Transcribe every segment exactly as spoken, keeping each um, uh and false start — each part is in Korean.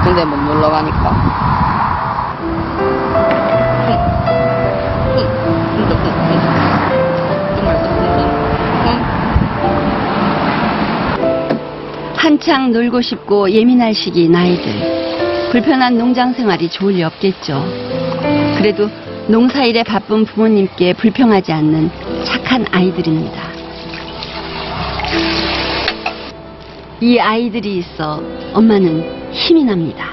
근데 못 놀러 가니까. 한창 놀고 싶고 예민할 시기인 아이들. 불편한 농장 생활이 좋을 리 없겠죠. 그래도 농사일에 바쁜 부모님께 불평하지 않는 착한 아이들입니다. 이 아이들이 있어 엄마는 힘이 납니다.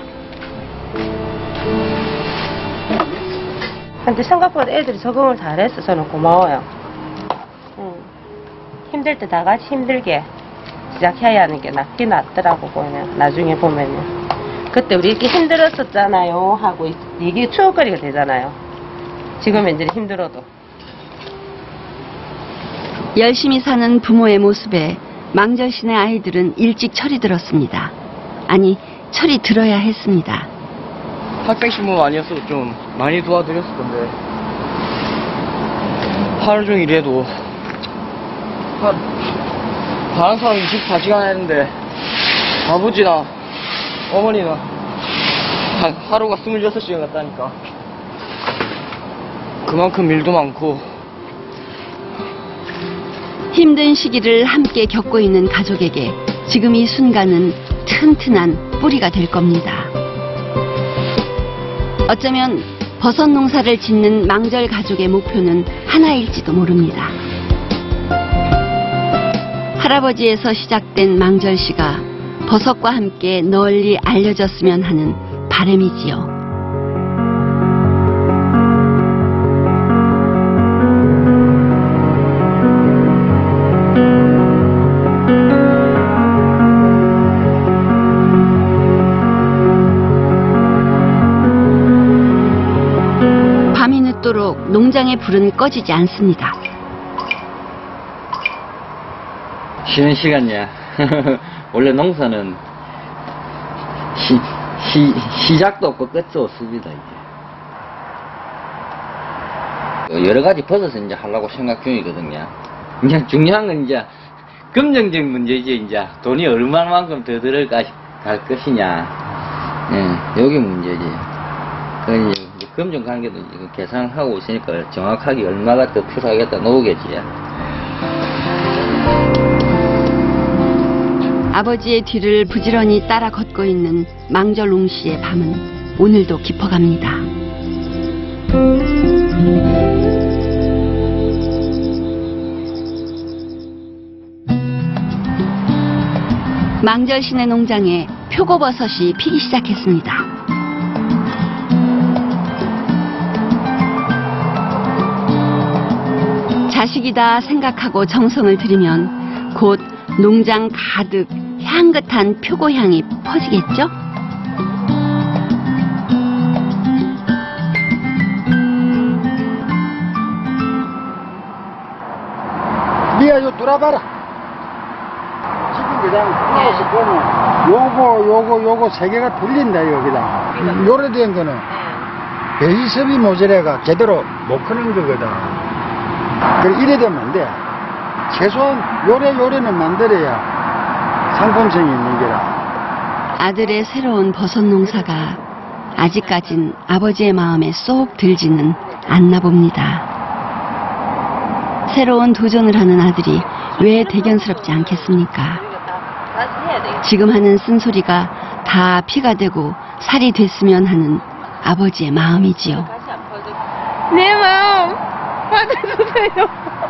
근데 생각보다 애들이 적응을 잘했어. 저는 고마워요. 응. 힘들 때 다 같이 힘들게 시작해야 하는 게 낫긴 낫더라고. 보면 나중에 보면요. 그때 우리 이렇게 힘들었었잖아요 하고 이게 추억거리가 되잖아요. 지금 이제 힘들어도. 열심히 사는 부모의 모습에 망절신의 아이들은 일찍 철이 들었습니다. 아니, 철이 들어야 했습니다. 학생신문 아니었어도 좀 많이 도와드렸을 건데 하루 종일 일해도 하, 다른 사람이 이십사 시간 했는데 아버지나 어머니는 한 하루가 스물여섯 시간 갔다니까. 그만큼 일도 많고. 힘든 시기를 함께 겪고 있는 가족에게 지금 이 순간은 튼튼한 뿌리가 될 겁니다. 어쩌면 버섯 농사를 짓는 망절 가족의 목표는 하나일지도 모릅니다. 할아버지에서 시작된 망절씨가 버섯과 함께 널리 알려졌으면 하는 바람이지요. 밤이 늦도록 농장의 불은 꺼지지 않습니다. 쉬는 시간이야. 원래 농사는 시, 시, 시작도 없고 끝도 없습니다, 이제. 여러 가지 버섯을 이제 하려고 생각 중이거든요. 이제 중요한 건 이제 금전적 문제지, 이제. 돈이 얼마만큼 더 들어갈 것이냐. 예, 여기 문제지. 그 이제 금전 관계도 지금 계산하고 있으니까 정확하게 얼마가 더 필요하겠다 놓으겠지. 아버지의 뒤를 부지런히 따라 걷고 있는 망절웅 씨의 밤은 오늘도 깊어갑니다. 망절신의 농장에 표고버섯이 피기 시작했습니다. 자식이다 생각하고 정성을 들이면 곧 농장 가득 향긋한 표고향이 퍼지겠죠? 니가 요 돌아봐라. 지금 그냥 표고버섯 보면 요거 요거 요거 세 개가 틀린다 여기다. 요래된 거는 배수습이 모자라가 제대로 못 크는 거거든. 그래 이래 되면 안 돼. 최소한 요래 요래는 만들어야 상품성이 있는 게라. 아들의 새로운 버섯 농사가 아직까진 아버지의 마음에 쏙 들지는 않나 봅니다. 새로운 도전을 하는 아들이 왜 대견스럽지 않겠습니까? 지금 하는 쓴소리가 다 피가 되고 살이 됐으면 하는 아버지의 마음이지요. 내 마음 받아주세요.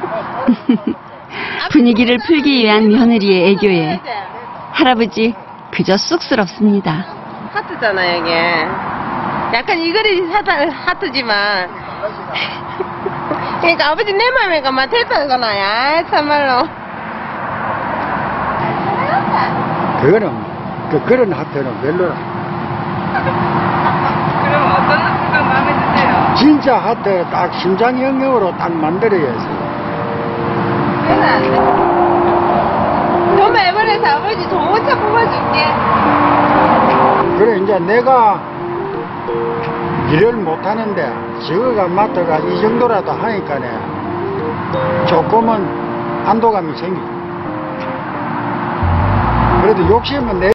분위기를 풀기 위한 며느리의 애교에 할아버지 그저 쑥스럽습니다. 하트잖아요 이게. 약간 이 그릇이 하트, 하트지만 그러니까 아버지 내 맘에가 막 됐다는 거나요. 아 참말로. 그거는 그 그런 하트는 별로라. 그럼 어떤 하트가 마음에 드세요? 진짜 하트 딱 심장형으로 딱 만들어야지. 그건 안 돼. 돈 매번에서 아버지 종호차 뽑아줄게. 그래 이제 내가 일을 못하는데 저거가 맡아가 이 정도라도 하니까네 조금은 안도감이 생겨. 그래도 욕심은 내